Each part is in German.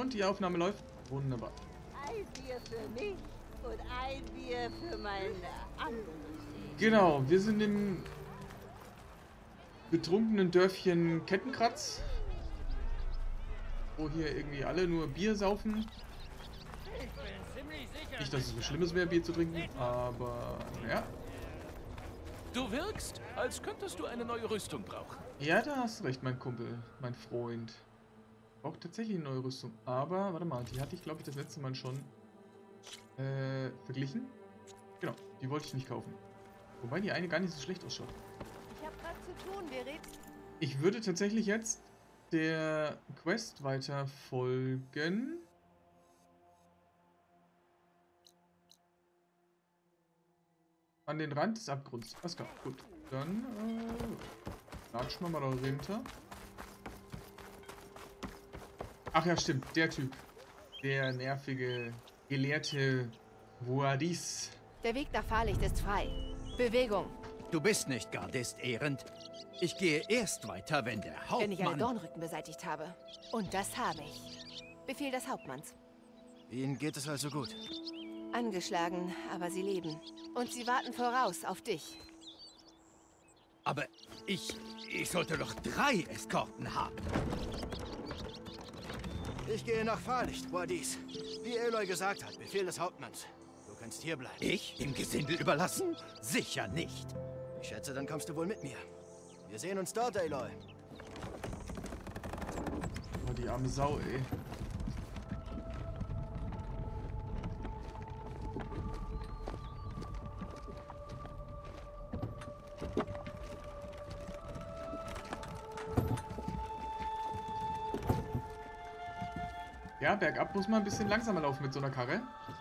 Und die Aufnahme läuft. Wunderbar. Ein Bier für mich und ein Bier für mein anderes Ich. Genau, wir sind im betrunkenen Dörfchen Kettenkratz, wo hier irgendwie alle nur Bier saufen. Ich bin ziemlich sicher. Nicht, dass es so schlimm ist, Bier zu trinken, aber ja. Du wirkst, als könntest du eine neue Rüstung brauchen. Ja, da hast du recht, mein Kumpel, mein Freund. Braucht tatsächlich eine neue Rüstung. Aber, warte mal, die hatte ich, glaube ich, das letzte Mal schon verglichen. Genau, die wollte ich nicht kaufen. Wobei die eine gar nicht so schlecht ausschaut. Ich habe was zu tun, wir reden. Ich würde tatsächlich jetzt der Quest weiter folgen. An den Rand des Abgrunds. Alles klar, gut. Dann latschen wir mal da runter. Ach ja, stimmt. Der Typ. Der nervige, gelehrte Voadis. Der Weg nach Fahrlicht ist frei. Bewegung. Du bist nicht Gardist, Ehrend. Ich gehe erst weiter, wenn der Wenn ich einen Hauptmann... Dornrücken beseitigt habe. Und das habe ich. Befehl des Hauptmanns. Ihnen geht es also gut. Angeschlagen, aber sie leben. Und sie warten voraus auf dich. Aber ich sollte doch 3 Eskorten haben. Ich gehe nach Fahrlicht, Boadis. Wie Aloy gesagt hat, Befehl des Hauptmanns. Du kannst hier bleiben. Ich dem Gesindel überlassen? Sicher nicht. Ich schätze, dann kommst du wohl mit mir. Wir sehen uns dort, Aloy. Oh, die arme Sau, ey. Ja, bergab muss man ein bisschen langsamer laufen mit so einer Karre.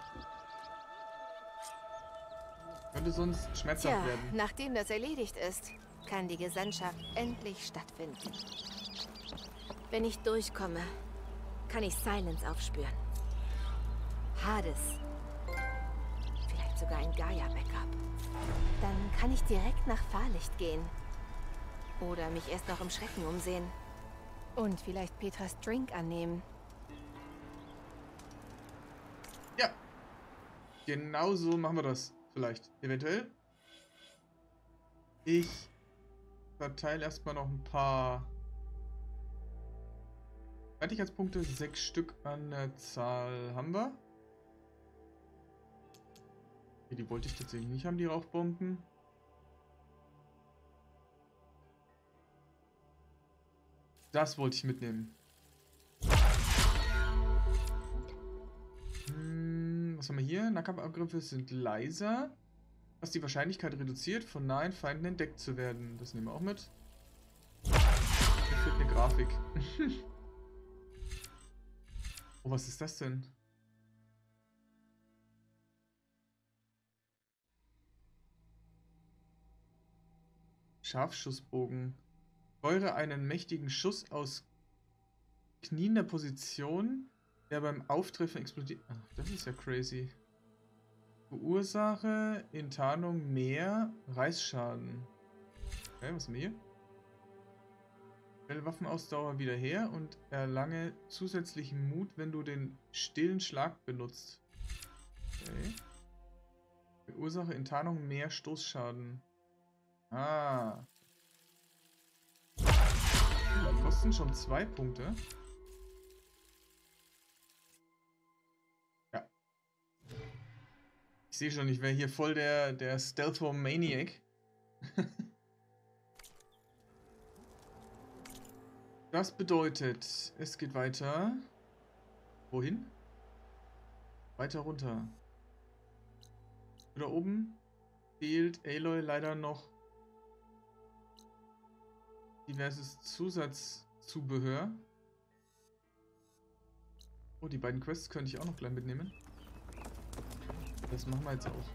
Könnte sonst schmerzhaft Tja, werden. nachdem das erledigt ist, kann die Gesandtschaft endlich stattfinden. Wenn ich durchkomme, kann ich Silence aufspüren. Hades. Vielleicht sogar ein Gaia-Backup. Dann kann ich direkt nach Fahrlicht gehen. Oder mich erst noch im Schrecken umsehen. Und vielleicht Petras Drink annehmen. Ja. Genau so machen wir das. Vielleicht. Eventuell. Ich verteile erstmal noch ein paar Fertigkeitspunkte. 6 Stück an der Zahl haben wir. Okay, die wollte ich tatsächlich nicht haben, die Rauchbomben. Das wollte ich mitnehmen. Was haben wir hier? Nahkampfangriffe sind leiser, was die Wahrscheinlichkeit reduziert, von nahen Feinden entdeckt zu werden. Das nehmen wir auch mit. Hier fehlt eine Grafik. Oh, was ist das denn? Scharfschussbogen. Feuere einen mächtigen Schuss aus kniender Position, der beim Auftreffen explodiert. Ach, das ist ja crazy. Verursache in Tarnung mehr Reißschaden. Okay, was haben wir hier? Stelle Waffenausdauer wieder her und erlange zusätzlichen Mut, wenn du den stillen Schlag benutzt. Okay. Verursache in Tarnung mehr Stoßschaden. Ah. Kosten schon 2 Punkte. Ja. Ich sehe schon, ich wäre hier voll der Stealth-Maniac. Das bedeutet, es geht weiter. Wohin? Weiter runter. Da oben fehlt Aloy leider noch diverses Zusatzzubehör. Oh, die beiden Quests könnte ich auch noch gleich mitnehmen. Das machen wir jetzt auch.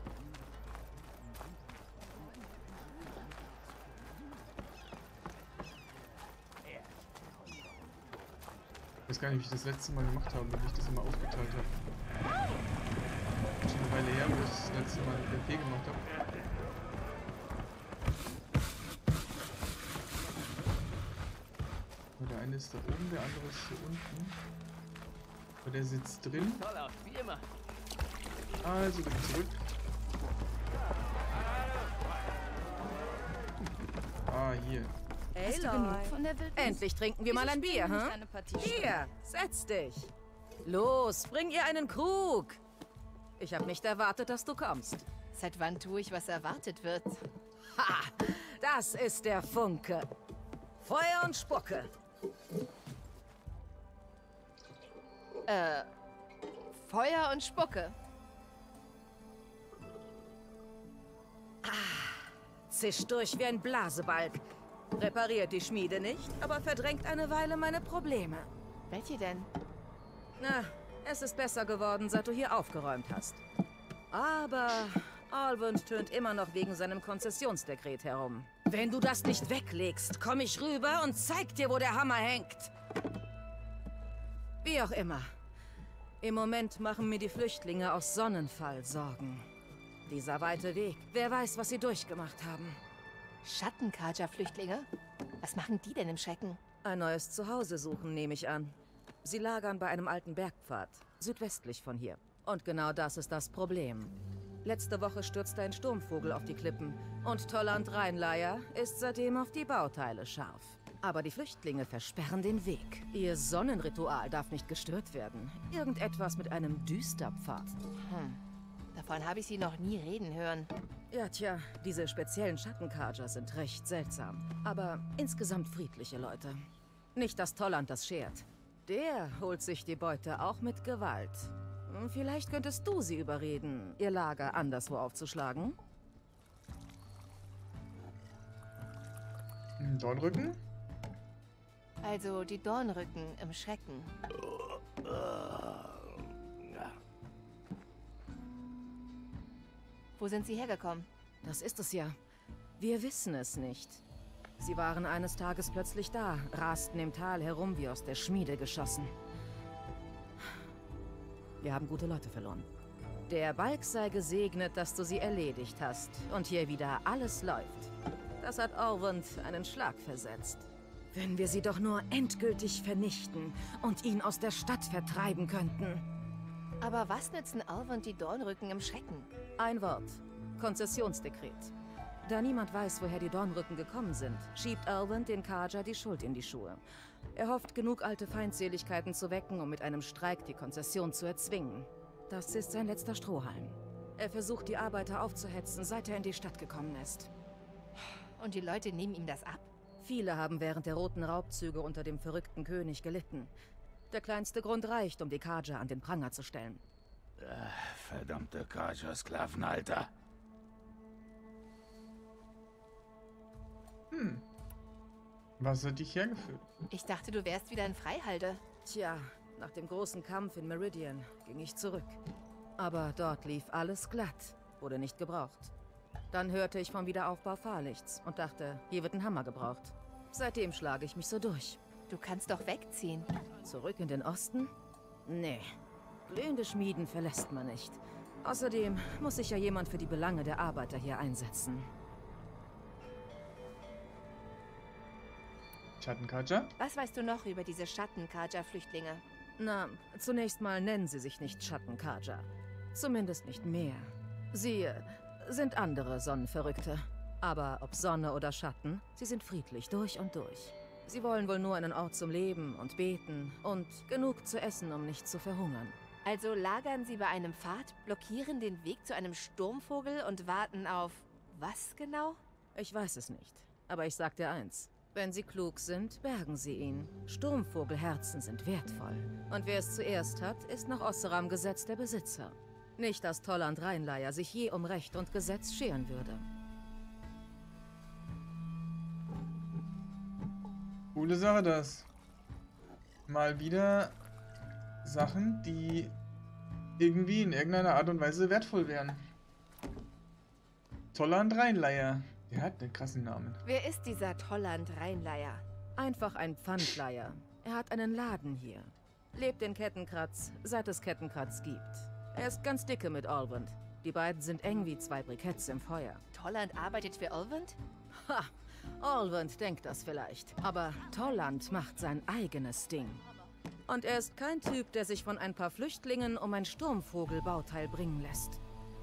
Ich weiß gar nicht, wie ich das letzte Mal gemacht habe, wie ich das immer aufgeteilt habe. Schon eine Weile her, wo ich das letzte Mal ein RP gemacht habe. Der eine ist da oben, der andere ist hier unten. Aber der sitzt drin. Toll aus, wie immer. Also dann zurück. Ah, hier. Hast du genug von der Wildnis? Endlich trinken wir mal ein Bier, hm? Hier, setz dich. Los, bring ihr einen Krug. Ich habe nicht erwartet, dass du kommst. Seit wann tue ich, was erwartet wird? Ha, das ist der Funke. Feuer und Spucke. Feuer und Spucke. Zischt durch wie ein Blasebalg. Repariert die Schmiede nicht, aber verdrängt eine Weile meine Probleme. Welche denn? Na, es ist besser geworden, seit du hier aufgeräumt hast. Aber Alvund tönt immer noch wegen seinem Konzessionsdekret herum. Wenn du das nicht weglegst, komme ich rüber und zeig dir, wo der Hammer hängt. Wie auch immer. Im Moment machen mir die Flüchtlinge aus Sonnenfall Sorgen. Dieser weite Weg, wer weiß, was sie durchgemacht haben. Schattenkarja-Flüchtlinge? Was machen die denn im Schrecken? Ein neues Zuhause suchen, nehme ich an. Sie lagern bei einem alten Bergpfad, südwestlich von hier. Und genau das ist das Problem. Letzte Woche stürzte ein Sturmvogel auf die Klippen und Tolland Rheinleier ist seitdem auf die Bauteile scharf. Aber die Flüchtlinge versperren den Weg. Ihr Sonnenritual darf nicht gestört werden. Irgendetwas mit einem Düsterpfad. Davon habe ich sie noch nie reden hören. Ja, tja, diese speziellen Schattenkarger sind recht seltsam. Aber insgesamt friedliche Leute. Nicht, dass Tolland das schert. Der holt sich die Beute auch mit Gewalt. Vielleicht könntest du sie überreden, ihr Lager anderswo aufzuschlagen? Dornrücken? Also die Dornrücken im Schrecken. Wo sind sie hergekommen? Das ist es ja. Wir wissen es nicht. Sie waren eines Tages plötzlich da, rasten im Tal herum wie aus der Schmiede geschossen. Wir haben gute Leute verloren. Der Balk sei gesegnet, dass du sie erledigt hast und hier wieder alles läuft. Das hat Orwund einen Schlag versetzt. Wenn wir sie doch nur endgültig vernichten und ihn aus der Stadt vertreiben könnten. Aber was nützen Orwund die Dornrücken im Schrecken? Ein Wort. Konzessionsdekret. Da niemand weiß, woher die Dornrücken gekommen sind, schiebt Orwund den Karja die Schuld in die Schuhe. Er hofft, genug alte Feindseligkeiten zu wecken, um mit einem Streik die Konzession zu erzwingen. Das ist sein letzter Strohhalm. Er versucht, die Arbeiter aufzuhetzen, seit er in die Stadt gekommen ist. Und die Leute nehmen ihm das ab? Viele haben während der Roten Raubzüge unter dem verrückten König gelitten. Der kleinste Grund reicht, um die Karja an den Pranger zu stellen. Verdammte Karja-Sklaven, Alter. Was hat dich hergeführt? Ich dachte, du wärst wieder ein Freihalter. Tja, nach dem großen Kampf in Meridian ging ich zurück. Aber dort lief alles glatt, wurde nicht gebraucht. Dann hörte ich vom Wiederaufbau Fahrlichts und dachte, hier wird ein Hammer gebraucht. Seitdem schlage ich mich so durch. Du kannst doch wegziehen. Zurück in den Osten? Nee. Glühende Schmieden verlässt man nicht. Außerdem muss sich ja jemand für die Belange der Arbeiter hier einsetzen. Schattenkarja? Was weißt du noch über diese Schattenkarja-Flüchtlinge? Na, zunächst mal nennen sie sich nicht Schattenkarja. Zumindest nicht mehr. Sie sind andere Sonnenverrückte. Aber ob Sonne oder Schatten, sie sind friedlich durch und durch. Sie wollen wohl nur einen Ort zum Leben und beten und genug zu essen, um nicht zu verhungern. Also lagern sie bei einem Pfad, blockieren den Weg zu einem Sturmvogel und warten auf... was genau? Ich weiß es nicht. Aber ich sag dir eins. Wenn sie klug sind, bergen sie ihn. Sturmvogelherzen sind wertvoll. Und wer es zuerst hat, ist nach Osseram Gesetz der Besitzer. Nicht, dass Tolland Rheinleier sich je um Recht und Gesetz scheren würde. Coole Sache das. Mal wieder Sachen, die irgendwie in irgendeiner Art und Weise wertvoll wären. Tolland Rheinleier. Der hat einen krassen Namen. Wer ist dieser Tolland Rheinleier? Einfach ein Pfandleier. Er hat einen Laden hier. Lebt in Kettenkratz, seit es Kettenkratz gibt. Er ist ganz dicke mit Orwund. Die beiden sind eng wie zwei Briketts im Feuer. Tolland arbeitet für Orwund? Ha! Orwund denkt das vielleicht. Aber Tolland macht sein eigenes Ding. Und er ist kein Typ, der sich von ein paar Flüchtlingen um ein Sturmvogelbauteil bringen lässt.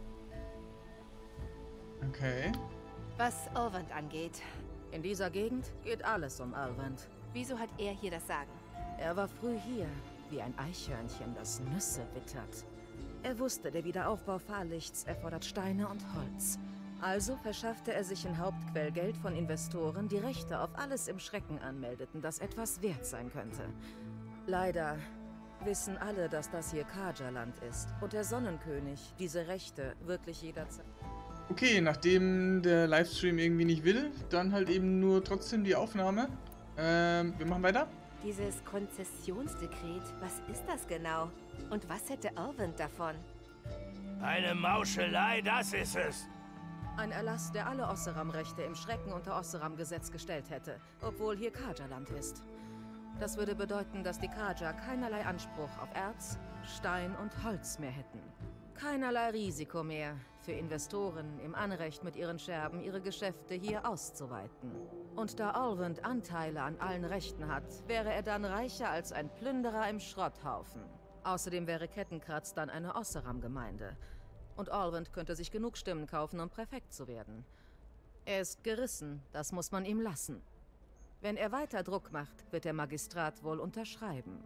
Okay. Was Olvent angeht, In dieser Gegend geht alles um Olvent. wieso hat er hier das Sagen? Er war früh hier, wie ein Eichhörnchen, das Nüsse wittert. Er wusste, der Wiederaufbau Fahrlichts erfordert Steine und Holz. Also verschaffte er sich in Hauptquell Geld von Investoren, die Rechte auf alles im Schrecken anmeldeten, das etwas wert sein könnte. Leider wissen alle, dass das hier Carja-Land ist und der Sonnenkönig diese Rechte wirklich jederzeit... Okay, nachdem der Livestream irgendwie nicht will, dann halt eben nur trotzdem die Aufnahme. Wir machen weiter. Dieses Konzessionsdekret, was ist das genau? Und was hätte Olvent davon? Eine Mauschelei, das ist es. Ein Erlass, der alle Osseram-Rechte im Schrecken unter Osseram-Gesetz gestellt hätte, obwohl hier Carja-Land ist. Das würde bedeuten, dass die Carja keinerlei Anspruch auf Erz, Stein und Holz mehr hätten. Keinerlei Risiko mehr für Investoren im Anrecht mit ihren Scherben ihre Geschäfte hier auszuweiten. Und da Olvent Anteile an allen Rechten hat, wäre er dann reicher als ein Plünderer im Schrotthaufen. Außerdem wäre Kettenkratz dann eine Osseram-Gemeinde. Und Olvent könnte sich genug Stimmen kaufen, um Präfekt zu werden. Er ist gerissen, das muss man ihm lassen. Wenn er weiter Druck macht, wird der Magistrat wohl unterschreiben.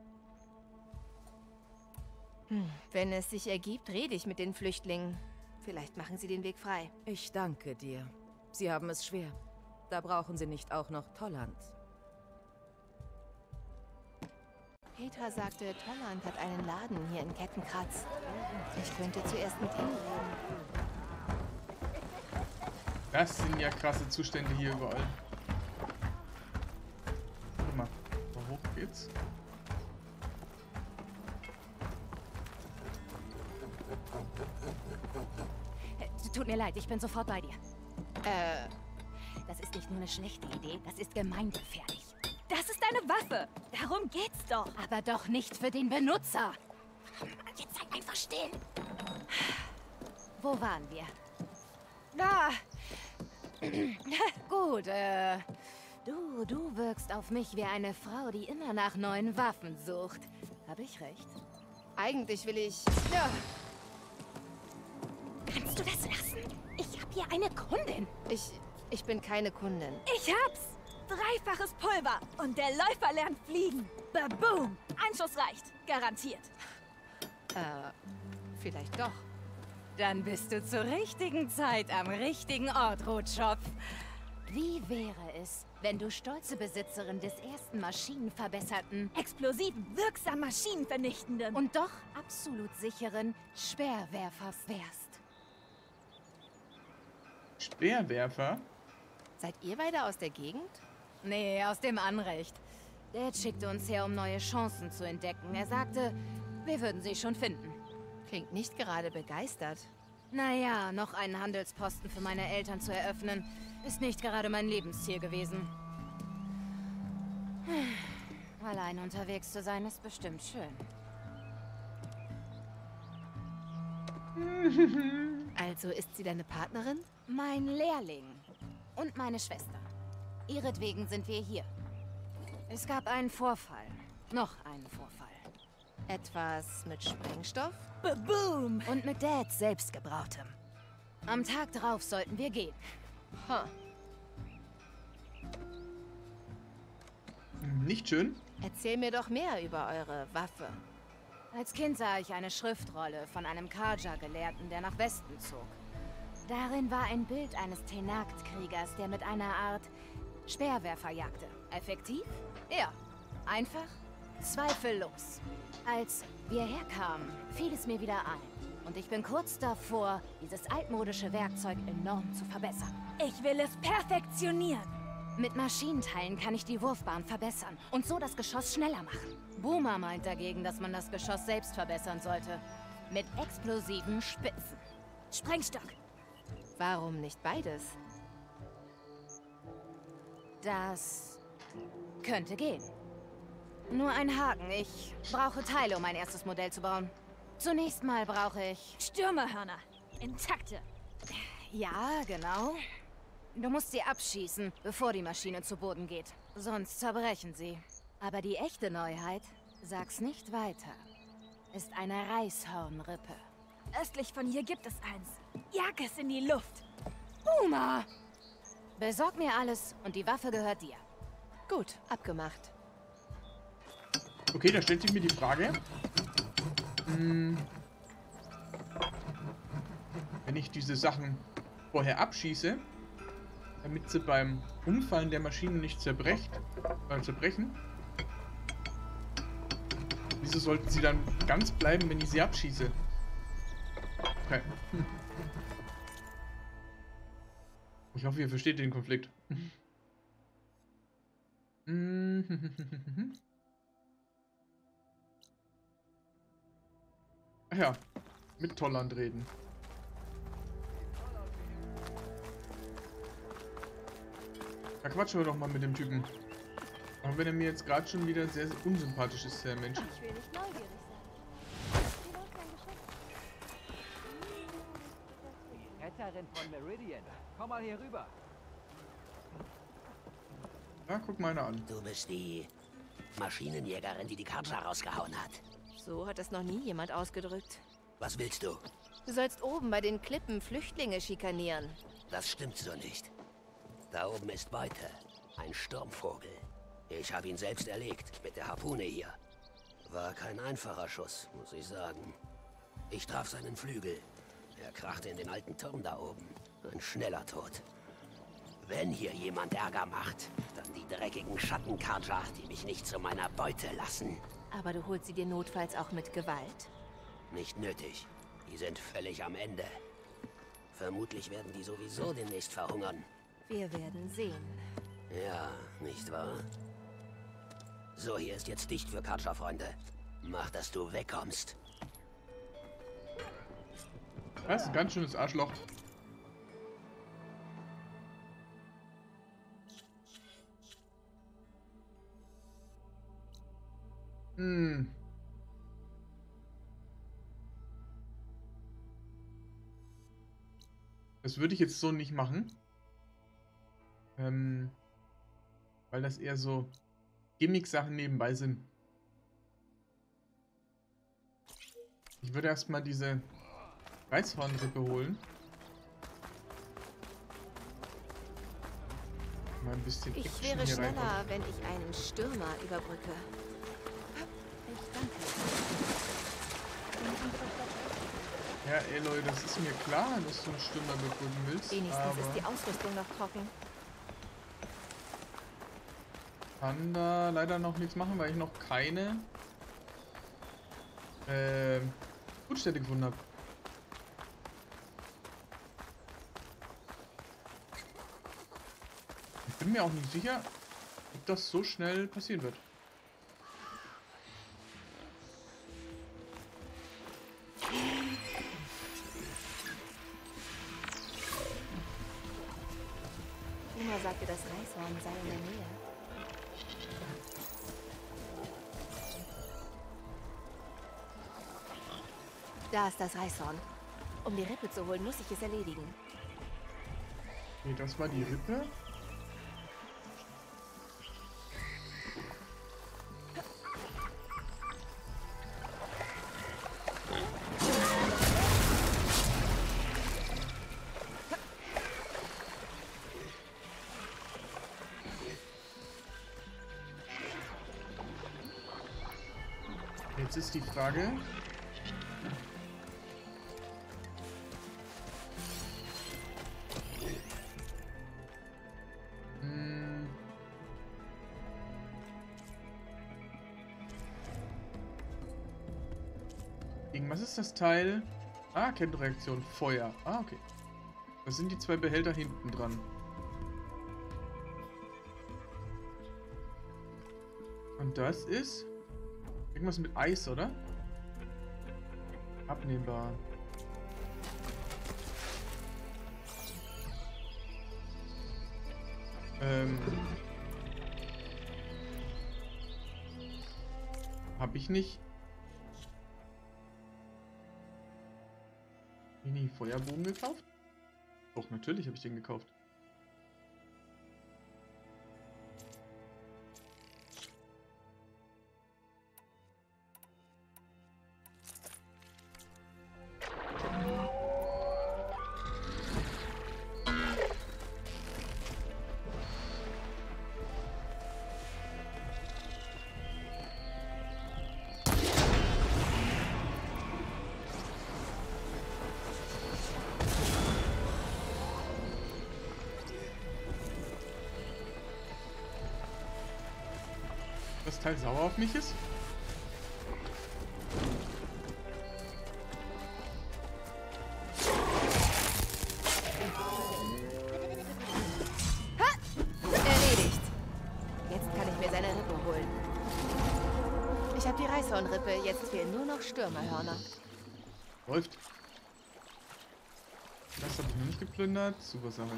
Wenn es sich ergibt, rede ich mit den Flüchtlingen. Vielleicht machen sie den Weg frei. Ich danke dir. Sie haben es schwer. Da brauchen Sie nicht auch noch Tolland. Petra sagte, Tolland hat einen Laden hier in Kettenkratz. Ich könnte zuerst mit ihm reden. Das sind ja krasse Zustände hier überall. Guck mal, wo hoch geht's? Tut mir leid, ich bin sofort bei dir. Das ist nicht nur eine schlechte Idee, das ist gemeingefährlich. Das ist eine Waffe. Darum geht's doch. Aber doch nicht für den Benutzer. Jetzt sei einfach still. Wo waren wir? Da. Gut, du wirkst auf mich wie eine Frau, die immer nach neuen Waffen sucht. Habe ich recht? Eigentlich will ich... Ja. Kannst du das lassen? Ich habe hier eine Kundin. Ich bin keine Kundin. Ich hab's! 3-faches Pulver und der Läufer lernt fliegen. Baboom! Ein Schuss reicht. Garantiert. Vielleicht doch. Dann bist du zur richtigen Zeit am richtigen Ort, Rotschopf. Wie wäre es, wenn du stolze Besitzerin des ersten maschinenverbesserten, explosiven, wirksam maschinenvernichtenden und doch absolut sicheren Speerwerfers wärst? Speerwerfer? Seid ihr beide aus der Gegend? Nee, aus dem Anrecht. Dad schickte uns her, um neue Chancen zu entdecken. Er sagte, wir würden sie schon finden. Klingt nicht gerade begeistert. Naja, noch einen Handelsposten für meine Eltern zu eröffnen, ist nicht gerade mein Lebensziel gewesen. Allein unterwegs zu sein, ist bestimmt schön. Also ist sie deine Partnerin? Mein Lehrling und meine Schwester. Ihretwegen sind wir hier. Es gab einen Vorfall. Noch einen Vorfall. Etwas mit Sprengstoff? Boom! Und mit Dads selbstgebrautem. Am Tag darauf sollten wir gehen. Nicht schön. Erzähl mir doch mehr über eure Waffe. Als Kind sah ich eine Schriftrolle von einem Carja-Gelehrten, der nach Westen zog. Darin war ein Bild eines Tenakt-Kriegers, der mit einer Art Speerwerfer jagte. Effektiv? Ja. Einfach? Zweifellos. Als wir herkamen, fiel es mir wieder ein. Und ich bin kurz davor, dieses altmodische Werkzeug enorm zu verbessern. Ich will es perfektionieren. Mit Maschinenteilen kann ich die Wurfbahn verbessern und so das Geschoss schneller machen. Boomer meint dagegen, dass man das Geschoss selbst verbessern sollte. Mit explosiven Spitzen. Sprengstock. Warum nicht beides? Das könnte gehen. Nur ein Haken. Ich brauche Teile, um mein erstes Modell zu bauen. Zunächst mal brauche ich... Stürmerhörner. Intakte. Ja, genau. Du musst sie abschießen, bevor die Maschine zu Boden geht. Sonst zerbrechen sie. Aber die echte Neuheit Sag's nicht weiter. Ist eine Reishornrippe. Östlich von hier gibt es eins. Jag es in die Luft. Uma! Besorg mir alles und die Waffe gehört dir. Gut, abgemacht. Okay, da stellt sich mir die Frage. Wenn ich diese Sachen vorher abschieße, damit sie beim Umfallen der Maschine nicht zerbrechen, wieso sollten sie dann ganz bleiben, wenn ich sie abschieße? Okay. Ich hoffe, ihr versteht den Konflikt. Ach ja, mit Tolland reden. Da quatschen wir doch mal mit dem Typen. Auch wenn er mir jetzt gerade schon wieder sehr, sehr unsympathisch ist, der Mensch. Ich will nicht neugierig sein. Retterin von Meridian, komm mal hier rüber. Ja, guck mal einer an. Du bist die Maschinenjägerin, die Karja rausgehauen hat. So hat es noch nie jemand ausgedrückt. Was willst du? Du sollst oben bei den Klippen Flüchtlinge schikanieren. Das stimmt so nicht. Da oben ist Beute. Ein Sturmvogel. Ich habe ihn selbst erlegt, mit der Harpune hier. War kein einfacher Schuss, muss ich sagen. Ich traf seinen Flügel. Er krachte in den alten Turm da oben. Ein schneller Tod. Wenn hier jemand Ärger macht, dann die dreckigen Schatten-Karja, die mich nicht zu meiner Beute lassen. Aber du holst sie dir notfalls auch mit Gewalt? Nicht nötig. Die sind völlig am Ende. Vermutlich werden die sowieso demnächst verhungern. Wir werden sehen. Ja, nicht wahr? So, hier ist jetzt dicht für Karja, Freunde. Mach, dass du wegkommst. Das ist ein ganz schönes Arschloch. Das würde ich jetzt so nicht machen. Weil das eher so Gimmick-Sachen nebenbei sind. Ich würde erstmal diese Reishornrippe holen. Mal ein bisschen Ich Action wäre hier schneller, reinkommt. wenn ich einen Stürmer überbrücke. Ich danke. Ja, Aloy, das ist mir klar, dass du einen Stürmer überbrücken willst. Wenigstens ist die Aber Ausrüstung noch trocken. kann da leider noch nichts machen, weil ich noch keine Brutstätte gefunden habe. Ich bin mir auch nicht sicher, ob das so schnell passieren wird. Uma sagte, das Reishorn sei in der Nähe. Da ist das Reishorn. Um die Rippe zu holen, muss ich es erledigen. Okay, das war die Rippe. Jetzt ist die Frage. Gegen was ist das Teil? Ah, Kettenreaktion, Feuer. Ah, okay. Das sind die zwei Behälter hinten dran. Und das ist irgendwas mit Eis, oder? Abnehmbar. Hab ich nicht? Mini Feuerbogen gekauft? Doch, natürlich habe ich den gekauft. das Teil sauer auf mich ist? Erledigt. Jetzt kann ich mir seine Rippe holen. Ich habe die Reißhornrippe, jetzt fehlen nur noch Stürmerhörner. Läuft. Das habe ich noch nicht geplündert. Super Sache.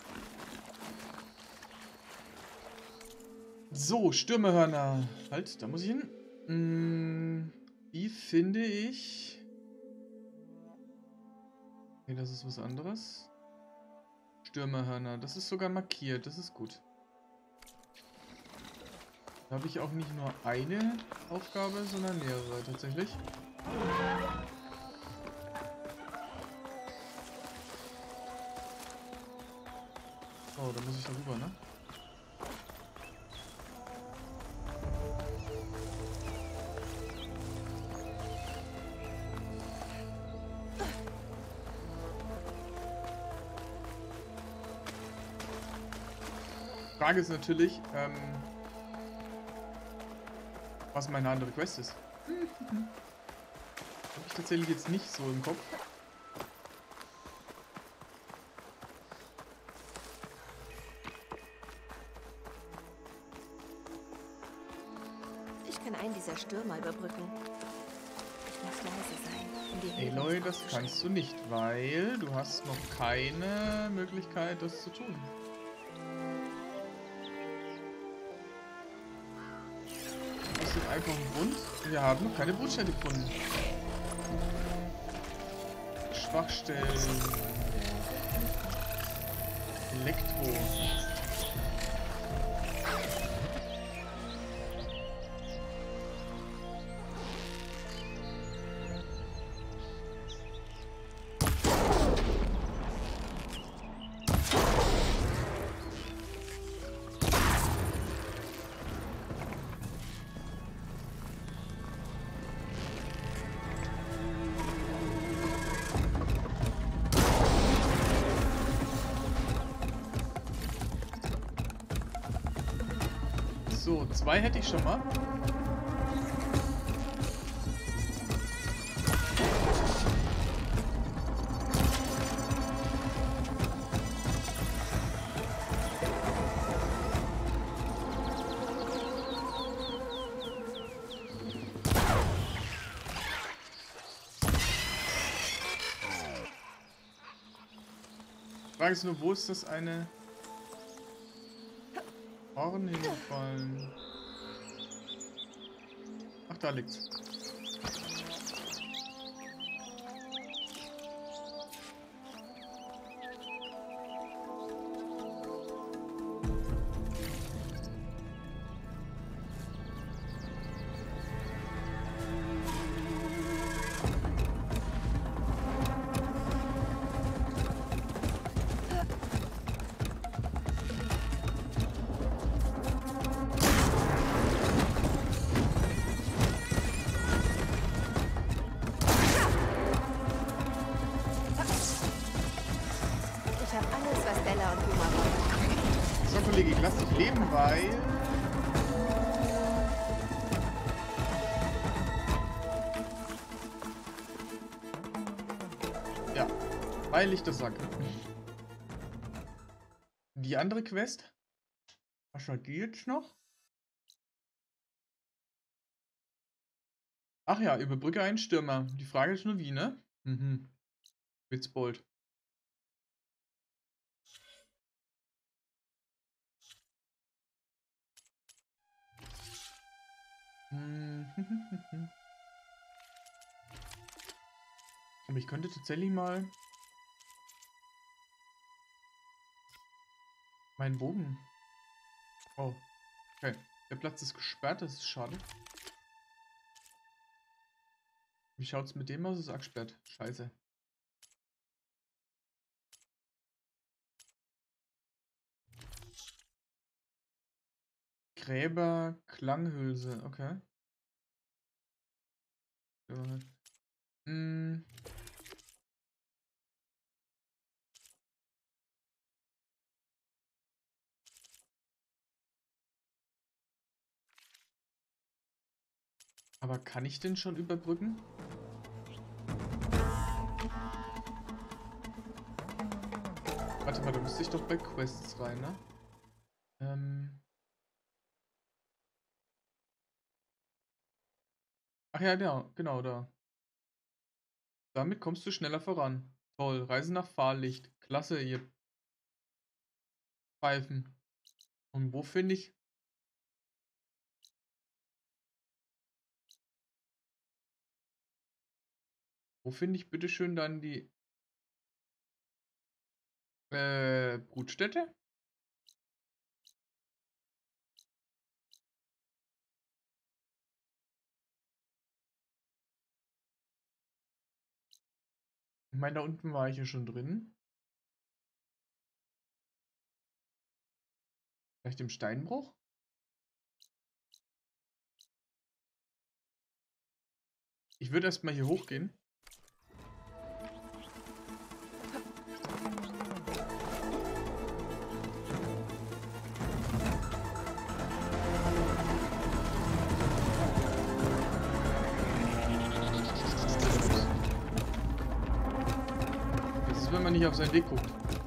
So, Stürmerhörner. Halt, da muss ich hin. Die finde ich... Okay, das ist was anderes. Stürmerhörner. Das ist sogar markiert. Das ist gut. Da habe ich auch nicht nur eine Aufgabe, sondern mehrere tatsächlich. Oh, da muss ich da rüber, ne? Frage ist natürlich, was meine andere Quest ist. Habe ich tatsächlich jetzt nicht so im Kopf. Ich kann einen dieser Stürmer überbrücken. Ich muss leise sein, um die Aloy, das kannst du nicht, weil du hast noch keine Möglichkeit, das zu tun. Aus dem einfachen Grund, wir haben noch keine Brutstätte gefunden. Schwachstellen. Elektro. So, 2 hätte ich schon mal. Frage ist nur, wo ist das eine Horn hingefallen? Ach, da liegt's. Ich habe alles, was Bella und Puma wollen. So, Kollege, ich lass dich leben, weil... Ja, weil ich das sage. Die andere Quest? Was hat die jetzt noch? Ach ja, überbrücke einen Stürmer. Die Frage ist nur wie, ne? Mhm. Witzbold. Aber ich könnte tatsächlich mal meinen Bogen. Oh, okay. Der Platz ist gesperrt, das ist schade. Wie schaut's mit dem aus? Ist auch gesperrt. Scheiße. Gräber, Klanghülse, okay. Aber kann ich denn schon überbrücken? Warte mal, da müsste ich doch bei Quests rein, ne? Ach ja, genau da. Damit kommst du schneller voran. Toll, Reise nach Fahrlicht. Klasse, ihr Pfeifen. Und wo finde ich... Wo finde ich bitteschön dann die... Brutstätte? Ich meine, da unten war ich ja schon drin. Vielleicht im Steinbruch? Ich würde erstmal hier hochgehen. Das ist, wenn man nicht auf seinen Weg guckt.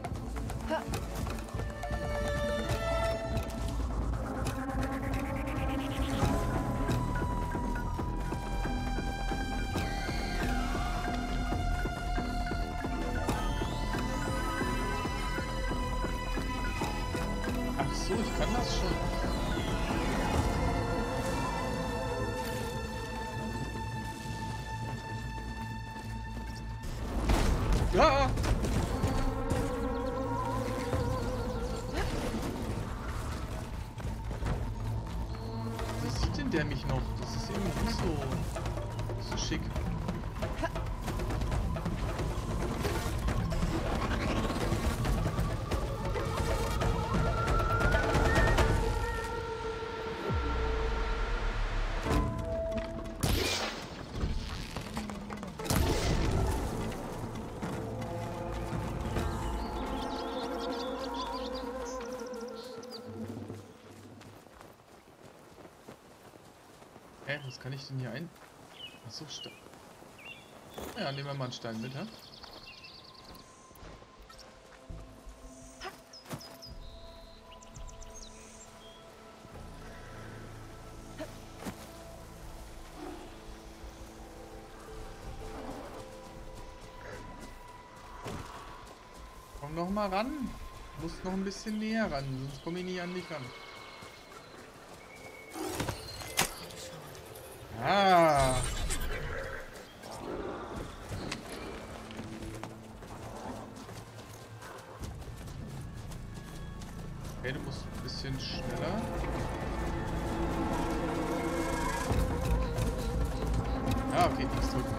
Ach so, ich kann das schon. Ja! Wie sieht denn der mich noch? Das ist irgendwie nicht so schick. Was kann ich denn hier ein... Achso, Stein. Ja, nehmen wir mal einen Stein mit, hä? Komm noch mal ran. Du musst noch ein bisschen näher ran, sonst komme ich nie an dich ran. Ah. Okay, du musst ein bisschen schneller. Ja, okay, nichts drücken.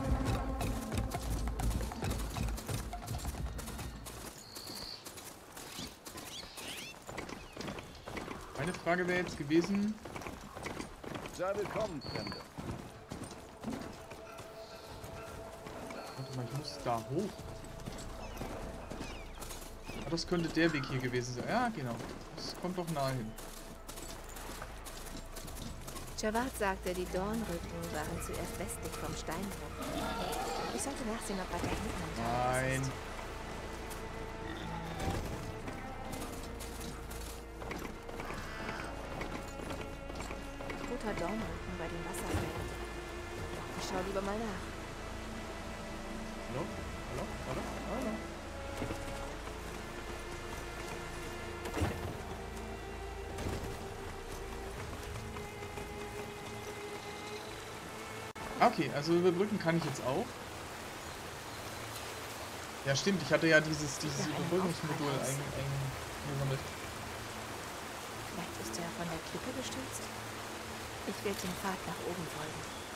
Meine Frage wäre jetzt gewesen... Sei willkommen, Fremde. Warte mal, ich muss da hoch. Ah, das könnte der Weg hier gewesen sein. Ja, genau. Das kommt doch nahe hin. Javad sagte, die Dornrücken waren zuerst westlich vom Steinbruch. Ich sollte nachsehen, ob weiter hinten ein Tor ist. Nein. Dornrücken bei den Wasserfällen. Ich schau lieber mal nach. Hallo? Hallo? Hallo? Hallo? Okay, also überbrücken kann ich jetzt auch. Ja stimmt, ich hatte ja dieses Überbrückungsmodul eingesammelt. Vielleicht ist er von der Klippe gestürzt? Ich will dem Pfad nach oben folgen.